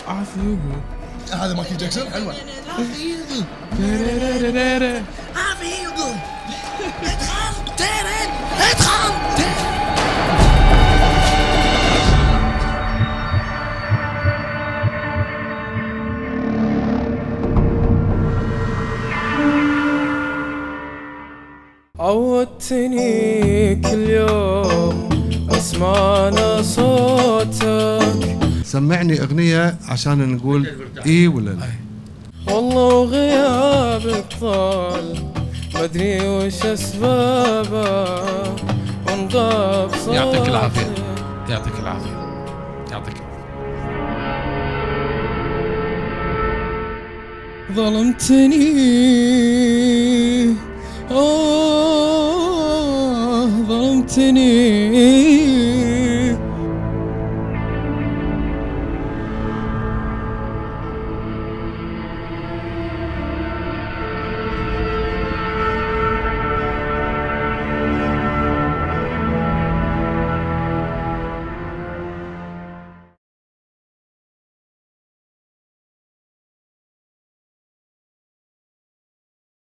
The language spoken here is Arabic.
عافية. هذا مايكل جاكسون حلوة. عودتني كل يوم اسمعنا صوتك. سمعني اغنية عشان نقول اي ولا لا. والله وغيابك طال مدري وش اسبابه ونغاب صوتك. يعطيك العافية يعطيك العافية يعطيك العافية. ظلمتني ظلمتني